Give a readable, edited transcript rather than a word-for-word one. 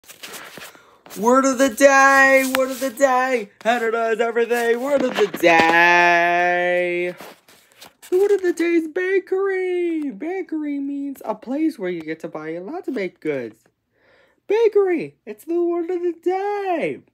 Word of the day! Word of the day! Hannah does everything! Word of the day! The word of the day is bakery! Bakery means a place where you get to buy a lot of baked goods. Bakery! It's the word of the day!